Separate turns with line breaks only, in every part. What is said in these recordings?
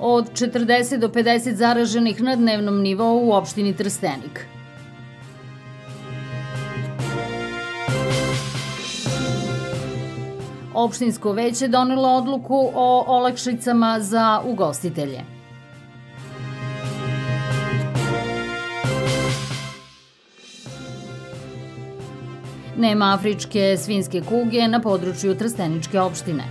od 40 do 50 zaraženih na dnevnom nivou u opštini Trstenik. Opštinsko veće donelo odluku o olakšicama za ugostitelje. Nema afričke svinjske kuge na području Trsteničke opštine.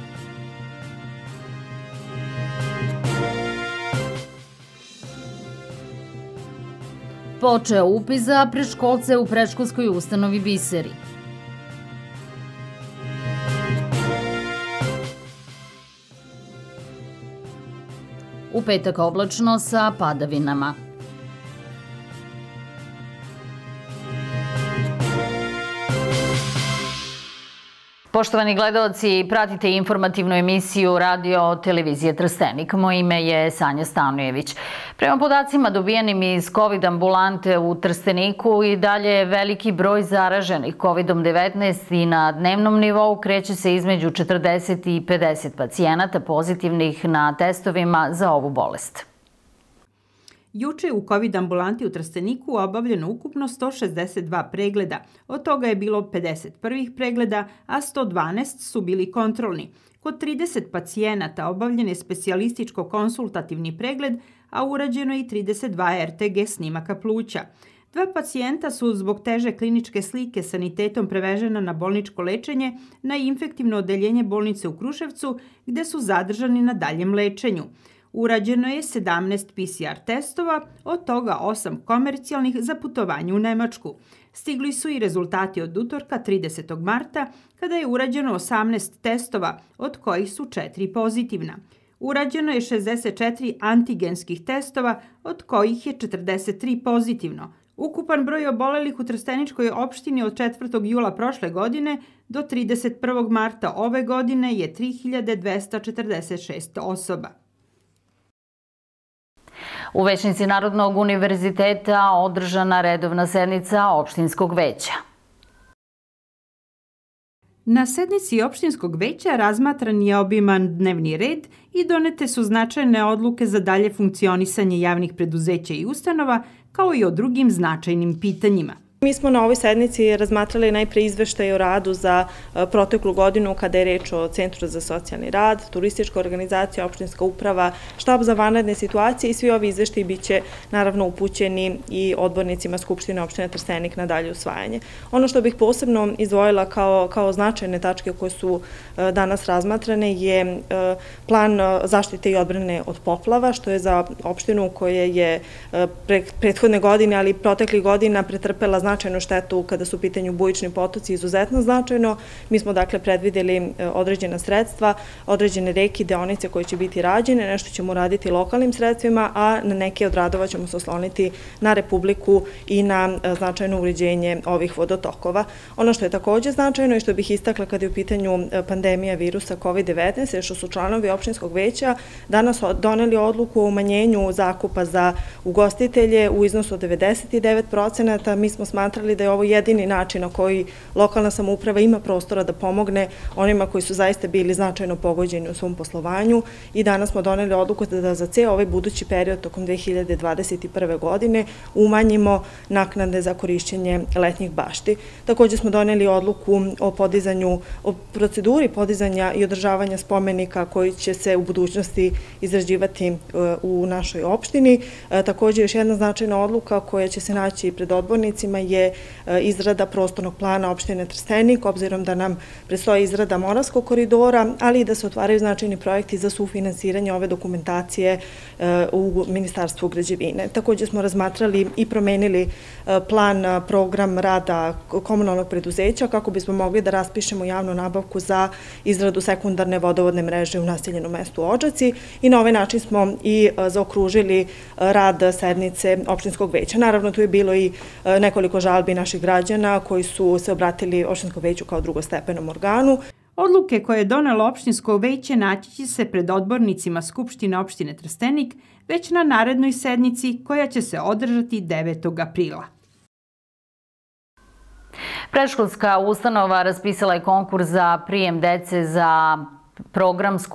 Počeo upis za predškolce u predškolskoj ustanovi Biseri. U petak oblačno sa padavinama. Poštovani gledaoci, pratite informativnu emisiju Radio televizije Trstenik. Moje ime je Sanja Stanojević. Prema podacima dobijenim iz COVID ambulante u Trsteniku i dalje je veliki broj zaraženih COVID-19 i na dnevnom nivou kreće se između 40 i 50 pacijenata pozitivnih na testovima za ovu bolest.
Juče je u COVID ambulanti u Trsteniku obavljeno ukupno 162 pregleda. Od toga je bilo 50 prvih pregleda, a 112 su bili kontrolni. Kod 30 pacijenata obavljen je specijalističko-konsultativni pregled, a urađeno je i 32 RTG snimaka pluća. 2 pacijenta su zbog teže kliničke slike sanitetom prevežena na bolničko lečenje na infektivno odeljenje bolnice u Kruševcu, gde su zadržani na daljem lečenju. Urađeno je 17 PCR testova, od toga 8 komercijalnih za putovanje u Nemačku. Stigli su i rezultati od utorka 30. marta, kada je urađeno 18 testova, od kojih su 4 pozitivna. Urađeno je 64 antigenskih testova, od kojih je 43 pozitivno. Ukupan broj obolelih u Trsteničkoj opštini od 4. jula prošle godine do 31. marta ove godine je 3246 osoba.
U Većnici Narodnog univerziteta održana redovna sednica opštinskog veća.
Na sednici opštinskog veća razmatran je obiman dnevni red i donete su značajne odluke za dalje funkcionisanje javnih preduzeća i ustanova, kao i o drugim značajnim pitanjima.
Mi smo na ovoj sednici razmatrali najpre izveštaj o radu za proteklu godinu kada je reč o Centru za socijalni rad, turistička organizacija, opštinska uprava, štab za vanredne situacije i svi ovi izveštaji biće naravno upućeni i odbornicima Skupštine opštine Trstenik na dalje usvajanje. Ono što bih posebno izdvojila kao značajne tačke koje su danas razmatrane je plan zaštite i odbrane od poplava, što je za opštinu koja je prethodne godine, ali i proteklih godina pretrpela značajnu štetu kada su u pitanju bujični potoci, izuzetno značajno. Mi smo dakle predvideli određena sredstva, određene reke i deonice koje će biti rađene, nešto ćemo raditi lokalnim sredstvima, a na neke od radova ćemo se osloniti na Republiku i na značajno uređenje ovih vodotokova. Ono što je takođe značajno i što bih istakla kada je u pitanju pandemija virusa COVID-19 je što su članovi opštinskog veća danas doneli odluku o umanjenju zakupa za ugostitelje u iznosu od 99%. Mi smo smatrali da je ovo jedini način na koji lokalna samouprava ima prostora da pomogne onima koji su zaista bili značajno pogođeni u svom poslovanju i danas smo doneli odluku da za ceo ovaj budući period tokom 2021. godine umanjimo naknade za korišćenje letnjih bašti. Takođe smo doneli odluku o proceduri podizanja i održavanja spomenika koji će se u budućnosti izrađivati u našoj opštini. Takođe još jedna značajna odluka koja će se naći pred odbornicima je izrada prostornog plana opštine Trstenik, obzirom da nam predstoji izrada Moravskog koridora, ali i da se otvaraju značajni projekti za sufinansiranje ove dokumentacije u Ministarstvu građevine. Takođe smo razmatrali i promenili plan, program rada komunalnog preduzeća kako bismo mogli da raspišemo javnu nabavku za izradu sekundarne vodovodne mreže u naseljenom mestu Odžaci i na ovaj način smo i zaokružili rad sednice opštinskog veća. Naravno, tu je bilo i nekoliko žalbi naših građana koji su se obratili opštinskom veću kao drugostepenom organu.
Odluke koje je donelo opštinsko veće naći će se pred odbornicima Skupštine opštine Trstenik već na narednoj sednici koja će se održati 9. aprila.
Predškolska ustanova raspisala je konkurs za prijem dece za programsku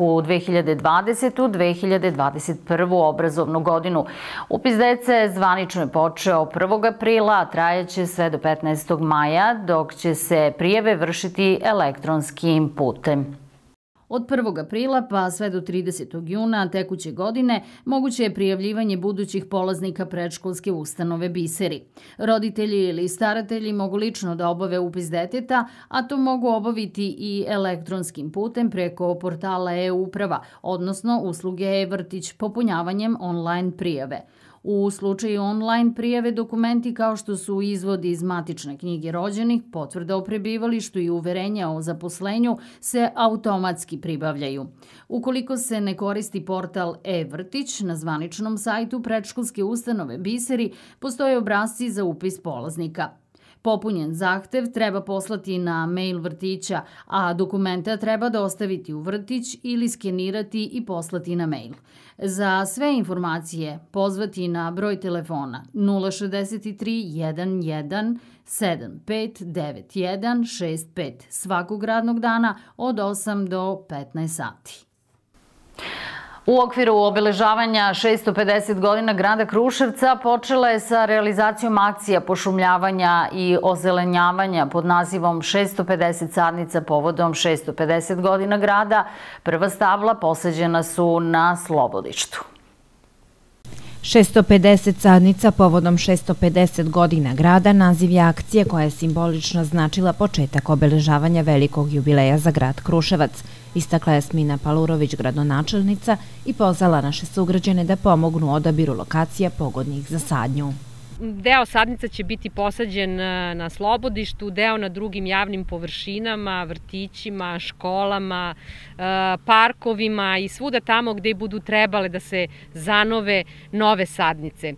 2020-2021. obrazovnu godinu. Upis dece zvanično je počeo 1. aprila, a trajaće sve do 15. maja, dok će se prijave vršiti elektronskim putem. Od 1. aprila pa sve do 30. juna tekuće godine moguće je prijavljivanje budućih polaznika predškolske ustanove Biseri. Roditelji ili staratelji mogu lično da obave upis deteta, a to mogu obaviti i elektronskim putem preko portala e-uprava, odnosno usluge e-vrtić popunjavanjem online prijave. U slučaju online prijave dokumenti kao što su izvod iz matične knjige rođenih, potvrda o prebivalištu i uverenja o zaposlenju se automatski pribavljaju. Ukoliko se ne koristi portal e-vrtić, na zvaničnom sajtu predškolske ustanove Biseri postoje obrasci za upis polaznika. Popunjen zahtev treba poslati na mail vrtića, a dokumenta treba dostaviti u vrtić ili skenirati i poslati na mail. Za sve informacije pozvati na broj telefona 063 11 75 91 65 svakog radnog dana od 8 do 15 sati. U okviru obeležavanja 650 godina grada Kruševca počela je sa realizacijom akcija pošumljavanja i ozelenjavanja pod nazivom 650 sadnica povodom 650 godina grada. Prva stabla posađena su na Slobodištu.
650 sadnica povodom 650 godina grada naziv je akcije koja je simbolično značila početak obeležavanja velikog jubileja za grad Kruševac. Istakla je Jasmina Palurović, gradonačelnica, i pozvala naše sugrađane da pomognu u odabiru lokacija pogodnih za sadnju.
Deo sadnica će biti posađen na Slobodištu, deo na drugim javnim površinama, vrtićima, školama, parkovima i svuda tamo gde budu trebale da se zanove nove sadnice.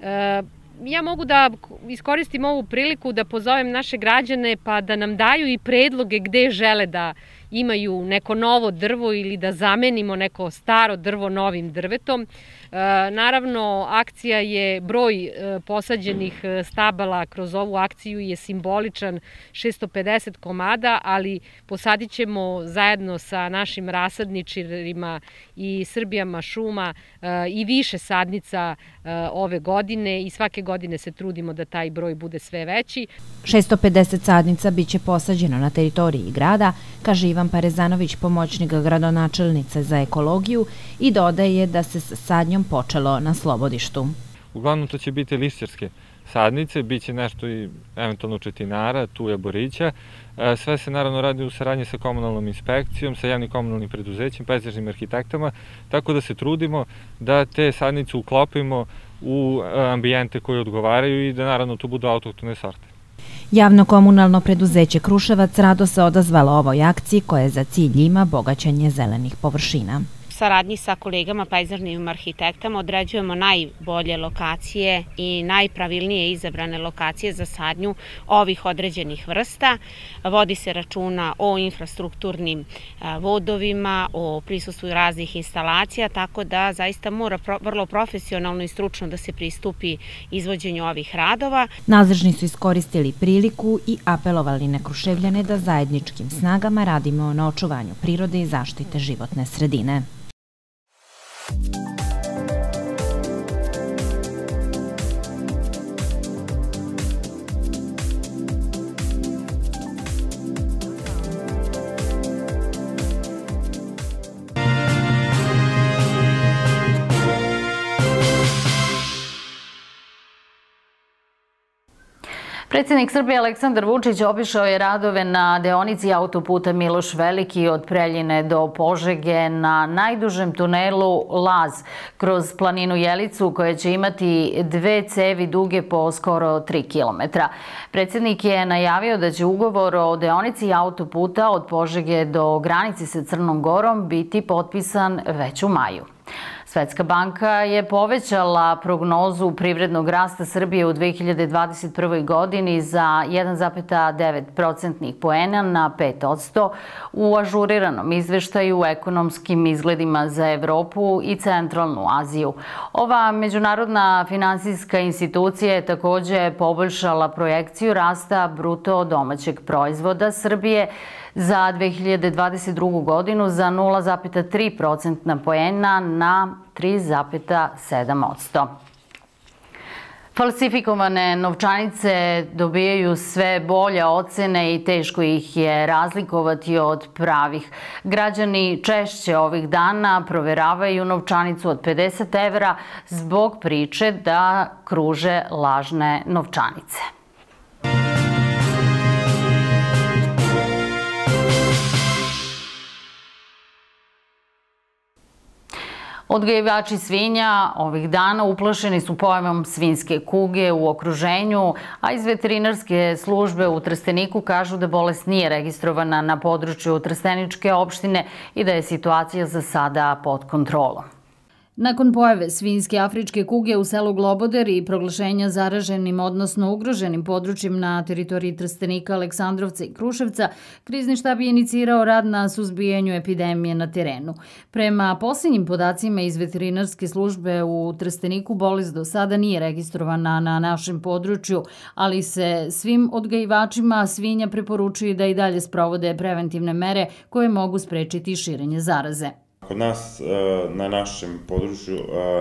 Ja mogu da iskoristim ovu priliku da pozovem naše građane pa da nam daju i predloge gde žele da imaju neko novo drvo ili da zamenimo neko staro drvo novim drvetom. Naravno, akcija je, broj posađenih stabala kroz ovu akciju je simboličan, 650 komada, ali posadit ćemo zajedno sa našim rasadničarima i Srbijama šuma i više sadnica ove godine i svake godine se trudimo da taj broj bude sve veći.
650 sadnica biće posađeno na teritoriji grada, kaže Ivan Parezanović, pomoćnik gradonačelnice za ekologiju, i dodaje da se sa sadnjom počelo na Slobodištu.
Uglavnom to će biti lišćarske sadnice, bit će nešto i eventualno četinara, tuja, borića. Sve se naravno radi u saradnji sa komunalnom inspekcijom, sa javnim komunalnim preduzećem, pejzažnim arhitektama, tako da se trudimo da te sadnice uklopimo u ambijente koji odgovaraju i da naravno tu budu autohtone sorte.
Javno komunalno preduzeće Kruševac rado se odazvalo ovoj akciji koja za cilj ima bogaćenje zelenih površina.
Saradnji sa kolegama pejzažnim arhitektama određujemo najbolje lokacije i najpravilnije izabrane lokacije za sadnju ovih određenih vrsta. Vodi se računa o infrastrukturnim vodovima, o prisustvu raznih instalacija, tako da zaista mora vrlo profesionalno i stručno da se pristupi izvođenju ovih radova.
Nadležni su iskoristili priliku i apelovali na Kruševljane da zajedničkim snagama radimo na očuvanju prirode i zaštite životne sredine.
Predsjednik Srbije Aleksandar Vučić obišao je radove na deonici autoputa Miloš Veliki od Preljine do Požege na najdužem tunelu Laz kroz planinu Jelicu, koja će imati 2 cevi duge po skoro 3 km. Predsjednik je najavio da će ugovor o deonici autoputa od Požege do granice sa Crnom Gorom biti potpisan već u maju. Svetska banka je povećala prognozu privrednog rasta Srbije u 2021. godini za 1,9% poena na 5% u ažuriranom izveštaju u ekonomskim izgledima za Evropu i Centralnu Aziju. Ova međunarodna finansijska institucija je takođe poboljšala projekciju rasta bruto domaćeg proizvoda Srbije za 2022. godinu za 0,3% poena na 3,7%. Falsifikovane novčanice dobijaju sve bolje ocene i teško ih je razlikovati od pravih. Građani češće ovih dana proveravaju novčanicu od 50 evra zbog priče da kruže lažne novčanice. Odgajivači svinja ovih dana uplašeni su pojavom svinjske kuge u okruženju, a iz veterinarske službe u Trsteniku kažu da bolest nije registrovana na području Trsteničke opštine i da je situacija za sada pod kontrolom. Nakon pojave svinjske afričke kuge u selu Globoder i proglašenja zaraženim, odnosno ugroženim područjem na teritoriji Trstenika, Aleksandrovca i Kruševca, krizni štab je inicirao rad na suzbijanju epidemije na terenu. Prema posljednjim podacima iz veterinarske službe u Trsteniku, bolest do sada nije registrovana na našem području, ali se svim odgajivačima svinja preporučuje da i dalje sprovode preventivne mere koje mogu sprečiti širenje zaraze.
Kod nas na našem području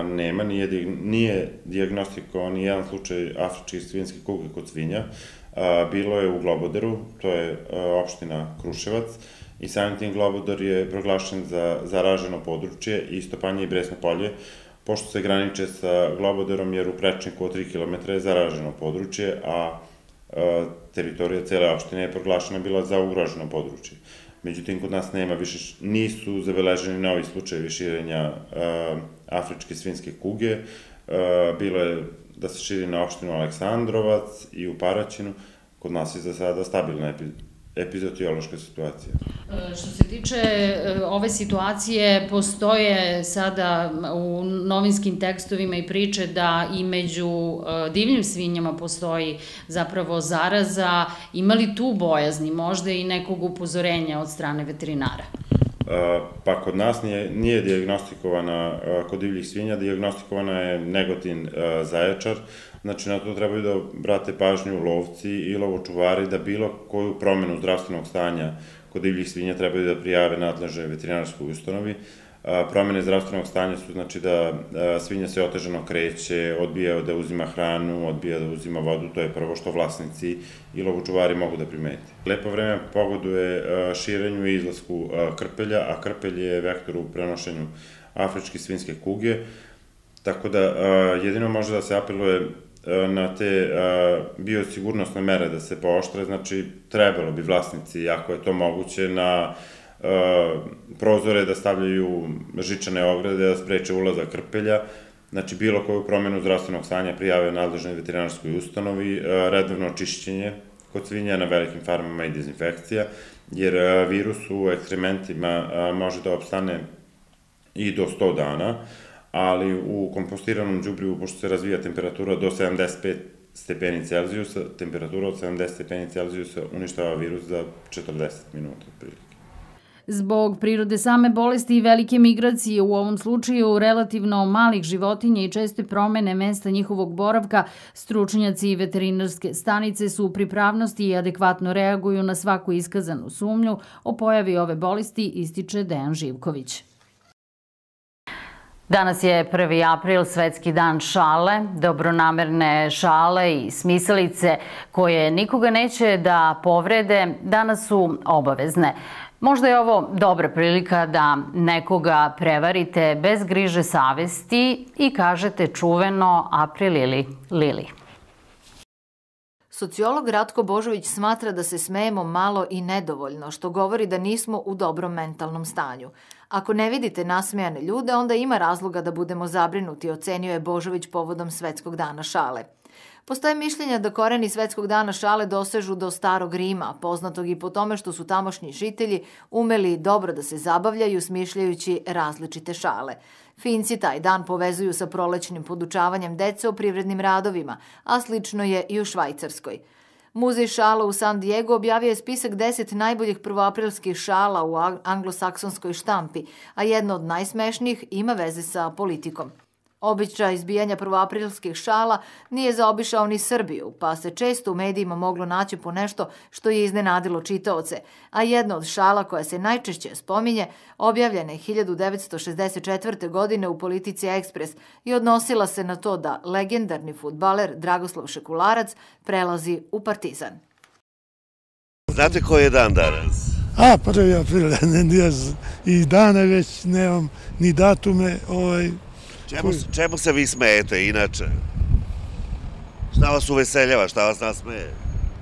nije dijagnostikovan ni jedan slučaj afričke svinjske kuge kod svinja. Bilo je u Globoderu, to je opština Kruševac, i samim tim Globodar je proglašen za zaraženo područje i Stopanje i Bresno polje, pošto se graniče sa Globoderom jer u prečniku od 3 km je zaraženo područje, a teritorija cele opštine je proglašena bila za ugroženo područje. Međutim, kod nas nisu zabeleženi novi slučajevi širenja afričke svinjske kuge. Bilo je da se širi na opštinu Aleksandrovac i u Paraćinu. Kod nas je za sada stabilna epizootiološka situacija.
Što se tiče ove situacije, postoje sada u novinskim tekstovima i priče da i među divljim svinjama postoji zapravo zaraza. Ima li tu bojazni, možda i nekog upozorenja od strane veterinara?
Pa kod nas nije diagnostikovana kod divljih svinja, diagnostikovana je Negotin Zaječar. Znači, na to trebaju da brate pažnju lovci i lovočuvari da bilo koju promenu zdravstvenog stanja kod divljih svinja trebaju da prijave nadležnoj veterinarskoj ustanovi. Promene zdravstvenog stanja su znači da svinja se otežano kreće, odbija da uzima hranu, odbija da uzima vodu, to je prvo što vlasnici i lovočuvari mogu da primeti. Lepo vreme pogoduje širenju i izlasku krpelja, a krpelj je vektor u prenošenju afričke svinjske kuge, tako da jedino može da se apeluje na te biosigurnosne mere da se pooštre, znači trebalo bi vlasnici, ako je to moguće, na prozore da stavljaju žičane ograde, da spreče ulazak krpelja, znači bilo koju promenu zdravstvenog stanja prijave nadležnoj veterinarskoj ustanovi, redovno čišćenje kod svinja na velikim farmama i dezinfekcija, jer virus u ekskrementima može da opstane i do 100 dana, ali u kompostiranom đubrivu, pošto se razvija temperatura do 75 stepeni Celzijusa, temperatura od 70 stepeni Celzijusa uništava virus za 40 minuta otprilike.
Zbog prirode same bolesti i velike migracije, u ovom slučaju relativno malih životinja i česte promene mesta njihovog boravka, stručnjaci i veterinarske stanice su u pripravnosti i adekvatno reaguju na svaku iskazanu sumnju o pojavi ove bolesti, ističe Dejan Živković. Danas je 1. april, Svetski dan šale. Dobronamerne šale i smisalice koje nikoga neće da povrede danas su obavezne. Možda je ovo dobra prilika da nekoga prevarite bez griže savesti i kažete čuveno April ili Lili.
Sociolog Ratko Božović smatra da se smejemo malo i nedovoljno, što govori da nismo u dobrom mentalnom stanju. Ako ne vidite nasmejane ljude, onda ima razloga da budemo zabrinuti, ocenio je Božović povodom Svetskog dana šale. Postoje mišljenja da koreni Svetskog dana šale dosežu do Starog Rima, poznatog i po tome što su tamošnji žitelji umeli dobro da se zabavljaju smišljajući različite šale. Finci taj dan povezuju sa prolećnim podučavanjem dece o privrednim radovima, a slično je i u Švajcarskoj. Muzej šala u San Diego objavio je spisak 10 najboljih prvoaprilskih šala u anglosaksonskoj štampi, a jedna od najsmešnijih ima veze sa politikom. Običaj izbijanja prvoaprilskih šala nije zaobišao ni Srbiju, pa se često u medijima moglo naći po nešto što je iznenadilo čitaoce, a jedna od šala koja se najčešće spominje objavljena je 1964. godine u Politici Ekspres i odnosila se na to da legendarni fudbaler Dragoslav Šekularac prelazi u Partizan.
Znate koji je dan danas?
Prvi april, i dane već nemam, ni datume.
Čemu se vi smejete inače? Šta vas uveseljava, šta vas nasmeje?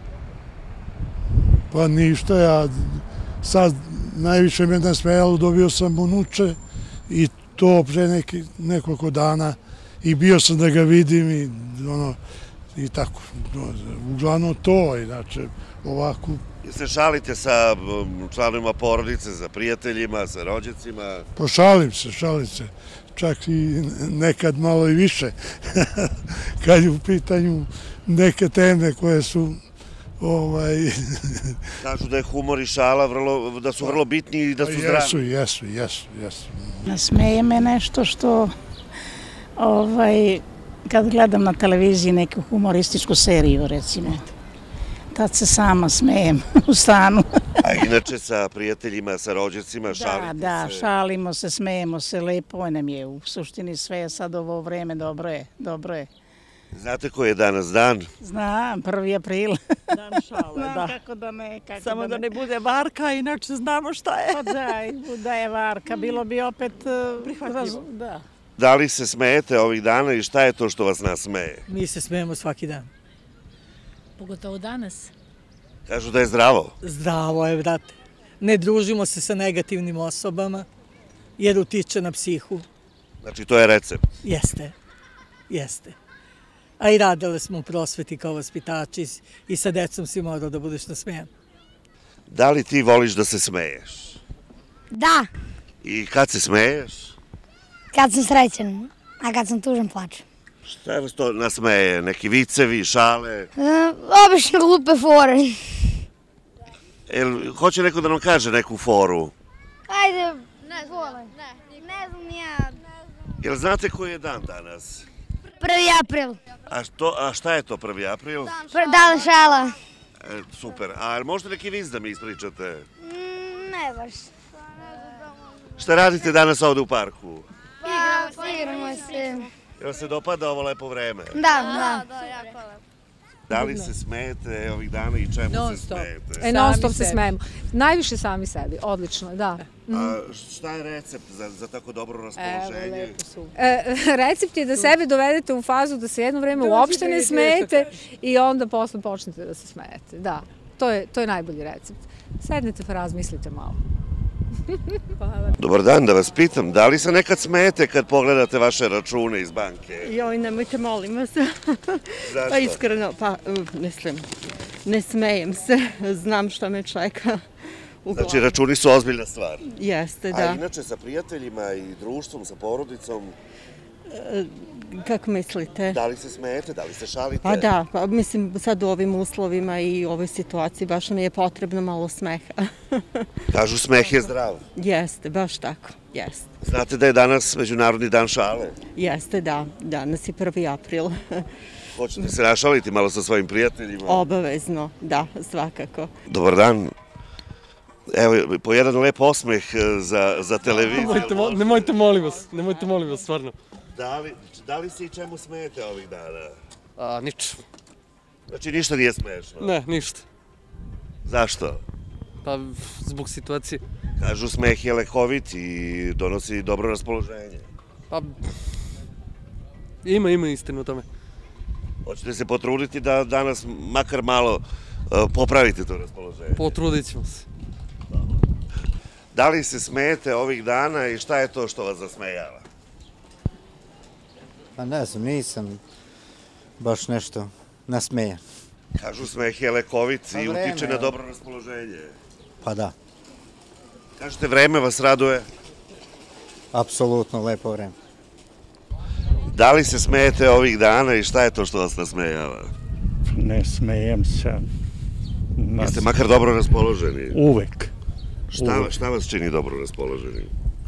Pa ništa, ja sad najviše me nasmejalo, dobio sam unuče i to pre nekoliko dana i bio sam da ga vidim i tako. Uglavnom to, inače ovako.
Se šalite sa članovima porodice, sa prijateljima, sa rođacima?
Pa šalim se. Čak i nekad malo i više, kad je u pitanju neke teme koje su...
Kažu da je humor i šala da su vrlo bitni i da su zdravi.
Jesu.
Nasmeje me nešto što kad gledam na televiziji neku humorističku seriju, recimo, tad se sama smejem u stanu.
A inače sa prijateljima, sa rođacima šalite se?
Da, šalimo se, smejemo se, lepo nam je. U suštini sve sad ovo vreme dobro je.
Znate koji je danas dan?
Znam, 1. april.
Dan šale, da.
Kako da ne.
Samo da ne bude varka, inače znamo šta je.
Pa da je varka, bilo bi opet
prihvatljivo.
Da li se smejete ovih dana i šta je to što vas nasmeje?
Mi se smejemo svaki dan.
Pogotovo danas.
Kažu da je zdravo?
Zdravo je, brate. Ne družimo se sa negativnim osobama, jer utiče na psihu.
Znači, to je recept?
Jeste. A i radile smo u prosveti kao vaspitači i sa decom si morao da budeš nasmejan.
Da li ti voliš da se smeješ?
Da.
I kad se smeješ?
Kad sam srećan, a kad sam tužan plačem.
Šta vas to nasmeje? Neki vicevi, šale?
Obično glupe fore.
Hoće neko da nam kaže neku foru?
Ajde, ne znam ni ja.
Jel znate koji je dan danas?
1. april.
A šta je to 1. april?
Dan šala.
Super. A možete neki vic da mi ispričate?
Ne baš.
Šta radite danas ovde u parku?
Igramo se.
Jel se dopada ovo lepo vreme?
Da, jako lepo.
Da li se smejete ovih dana i čemu se smejete?
Non stop se smejemo. Najviše sami sebi, odlično, da.
A šta je recept za tako dobro raspoloženje?
Recept je da sebe dovedete u fazu da se jedno vreme uopšte ne smejete i onda posle počnete da se smejete. Da, to je najbolji recept. Sednete pa razmislite malo.
Dobar dan, da vas pitam, da li se nekad smejete kad pogledate vaše račune iz banke?
Joj, nemojte, molim vas.
Zašto?
Pa iskreno, ne smejem se, znam šta me čeka.
Znači, računi su ozbiljna stvar.
Jeste, da.
A inače sa prijateljima i društvom, sa porodicom?
Kako mislite?
Da li se smejete, da li se šalite?
Pa da, mislim sad u ovim uslovima i u ovoj situaciji baš mi je potrebno malo smeha.
Kažu smeh je zdrav.
Jeste, baš tako, jeste.
Znate da je danas Međunarodni dan šale?
Jeste, da, danas je 1. april.
Hoćete se našaliti malo sa svojim prijateljima?
Obavezno, da, svakako.
Dobar dan. Evo, po jedan lep osmeh za televiziju.
Nemojte, molim vas, stvarno.
Da li se i čemu smejete ovih dana?
Ničemu.
Znači ništa nije smešno?
Ne, ništa.
Zašto?
Pa zbog situacije.
Kažu smeh je lekovit i donosi dobro raspoloženje.
Pa ima istinu u tome.
Hoćete se potruditi da danas makar malo popravite to raspoloženje?
Potrudit ćemo se.
Da li se smejete ovih dana i šta je to što vas zasmejava?
Pa ne znam, nisam baš nešto nasmejan.
Kažu smeh je lekovit i utiče na dobro raspoloženje.
Pa da.
Kažete vreme vas raduje?
Apsolutno, lepo vreme.
Da li se smejete ovih dana i šta je to što vas nasmejava?
Ne smejem se.
Jeste makar dobro raspoloženi?
Uvek.
Šta vas čini dobro raspoloženi?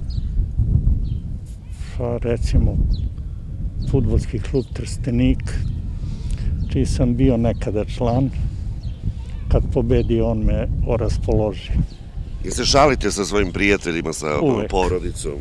Pa recimo, fudbalski klub Trstenik, čiji sam bio nekada član, kad pobedi on me oraspoloži.
I se šalite sa svojim prijateljima, sa porodicom?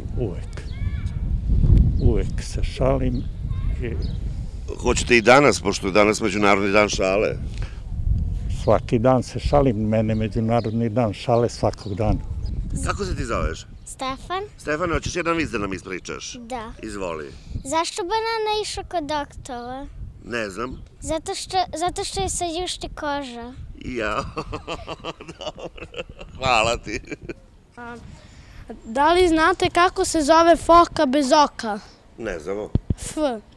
Uvek se šalim.
Hoćete i danas, pošto je danas Međunarodni dan šale?
Svaki dan se šalim, mene Međunarodni dan šale svakog dana.
Kako se ti zoveš?
Stefan.
Stefane, hoćeš jedan vic da nam ispričaš?
Da.
Izvoli.
Zašto banana išao kod doktora?
Ne znam.
Zato što je sa ljušti koža.
Ja, dobro. Hvala ti.
Da li znate kako se zove foka bez oka?
Ne znamo.
F.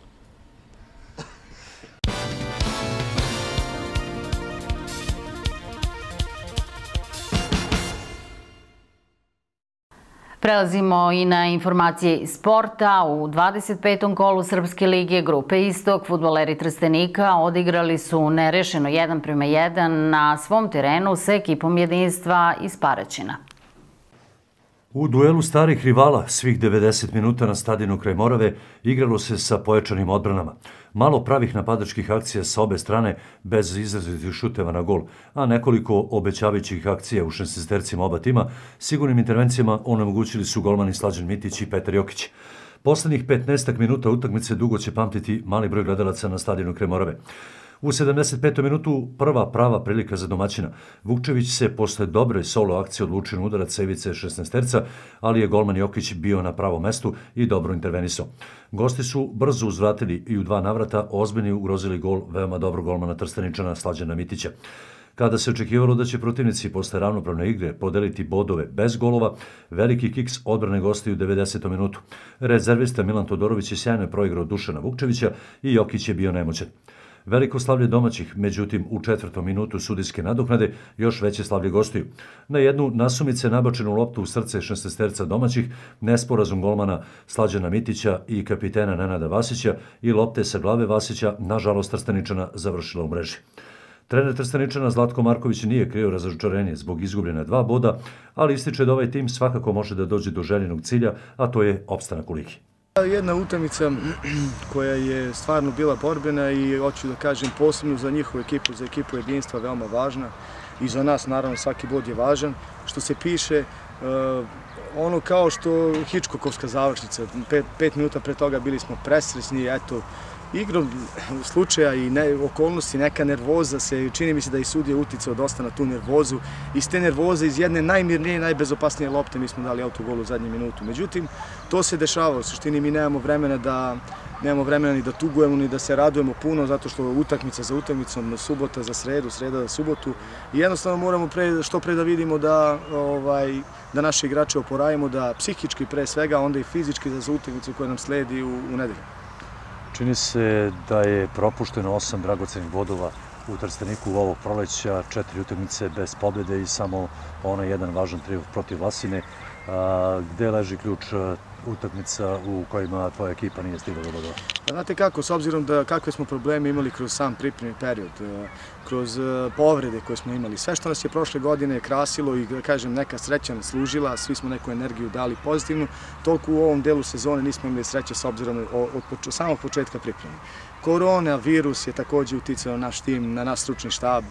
Prelazimo i na informacije iz sporta. U 25. kolu Srpske lige Grupe Istok fudbaleri Trstenika odigrali su nerešeno 1:1 na svom terenu sa ekipom Jedinstva iz Paraćina.
U duelu starih rivala svih 90 minuta na stadionu kraj Morave igralo se sa pojačanim odbranama. Malo pravih napadačkih akcija sa obe strane bez izrazitih šuteva na gol, a nekoliko obećavajućih akcija u šestnaestercima oba tima sigurnim intervencijama onemogućili su golmani Slađan Mitić i Petar Jokić. Poslednjih 15 minuta utakmice dugo će pamtiti mali broj gledalaca na stadionu kraj Morave. U 75. minutu prva prava prilika za domaćina. Vukčević se posle dobre solo akcije odlučio na udarac sa ivice 16-terca, ali je golman Jokić bio na pravom mestu i dobro intervenisao. Gosti su brzo uzvratili i u 2 navrata ozbiljni ugrozili gol veoma dobrog golmana Trsteničana Slađana Mitića. Kada se očekivalo da će protivnici posle ravnopravne igre podeliti bodove bez golova, veliki kiks odbrane gosti u 90. minutu. Rezervista Milan Todorović je sjajno proigrao Dušana Vukčevića i Jokić je bio nemoćan. Veliko slavlje domaćih, međutim u 4. minutu sudijske nadoknade još veće slavlje gostiju. Na jednu nasumice nabačenu loptu u srce 16-terca domaćih, nesporazum golmana Slađana Mitića i kapitena Nenada Vasića i lopte sa glave Vasića, nažalost Trsteničana, završila u mreži. Trener Trsteničana Zlatko Marković nije krio razočarenje zbog izgubljene 2 boda, ali ističe da ovaj tim svakako može da dođe do željenog cilja, a to je opstanak u ligi.
Jedna utakmica koja je stvarno bila borbena i hoću da kažem posebno za njihovu ekipu, za ekipu Jedinstva veoma važna i za nas naravno svaki bod je važan. Što se piše, ono kao što Hičkokovska završnica, 5 minuta pre toga bili smo presrećni, eto, igrom slučaja i okolnosti, neka nervoza se, čini mi se da i sudija uticao dosta na tu nervozu. Iz te nervoze, iz jedne najmirnije i najbezopasnije lopte mi smo dali autogol u zadnju minutu. Međutim, to se dešava, u suštini mi nemamo vremena ni da tugujemo, ni da se radujemo puno, zato što utakmica za utakmicom, subota za sredu, sreda za subotu. I jednostavno moramo što pre da vidimo da naše igrače oporavimo, da psihički pre svega, onda i fizički za utakmicu koja nam sledi u nedelju.
Čini se da je propušteno 8 dragocenih bodova u Trsteniku ovog proleća, 4 utakmice bez pobjede i samo onaj jedan važan trijumf protiv Vlasine. Gde leži ključ utakmica u kojima tvoja ekipa nije stigla do bodova?
Znate kako, s obzirom da kakve smo probleme imali kroz sam pripremni period, kroz povrede koje smo imali, sve što nas je prošle godine krasilo i da kažem neka sreća nas služila, svi smo neku energiju dali pozitivnu, toliko u ovom delu sezone nismo imali sreće s obzirom od samog početka pripreme. Korona, virus je takođe uticao na naš tim, na naš stručni štab.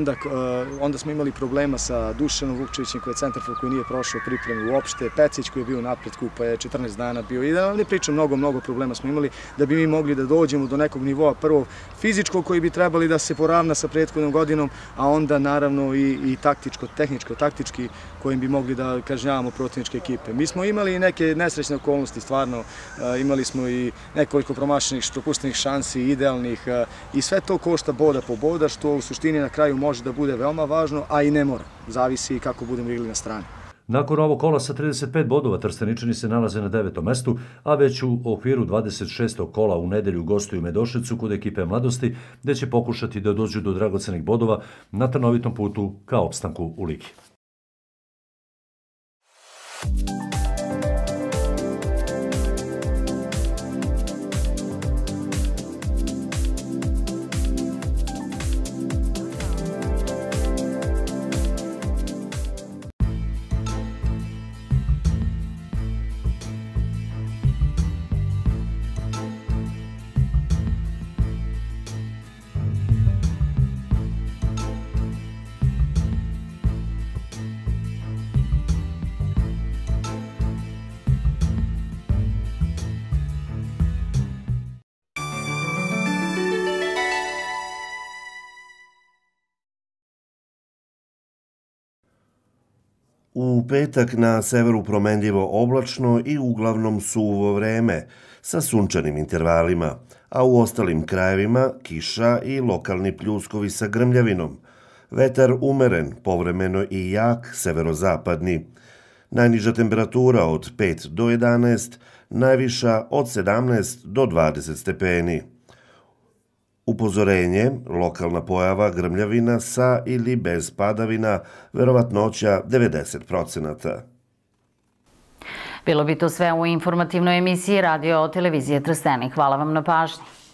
Onda smo imali problema sa Dušanom Vukčevićem koji je centarfor koji nije prošao pripremu uopšte, Pecić koji je bio u napretku pa je 14 dana bio i da ne pričam, mnogo problema smo imali da bi mi mogli da dođemo do nekog nivoa prvo fizičkog koji bi trebali da se poravna sa prethodnom godinom, a onda naravno i taktičko, tehničko-taktički kojim bi mogli da kažnjavamo protivničke ekipe. Mi smo imali neke nesrećne okolnosti, stvarno imali smo i nekoliko promašenih, propuštenih šansi, idealnih i sve to košta boda po boda, što u suštini na kraju može da bude veoma važno, a i ne mora. Zavisi kako budemo igli na strani.
Nakon ovog kola sa 35 bodova Trsteničani se nalaze na 9. mestu, a već u okviru 26. kola u nedelju gostuju Medoševcu kod ekipe Mladosti, gde će pokušati da dođu do dragocenih bodova na trnovitom putu ka opstanku u ligi.
U petak na severu promenljivo oblačno i uglavnom suvo vreme sa sunčanim intervalima, a u ostalim krajevima kiša i lokalni pljuskovi sa grmljavinom. Vetar umeren, povremeno i jak severozapadni. Najniža temperatura od 5 do 11, najviša od 17 do 20 stepeni. Upozorenje, lokalna pojava grmljavina sa ili bez padavina, verovatnoća 90%.
Bilo bi to sve u informativnoj emisiji Radio Televizije Trstenik. Hvala vam na pažnji.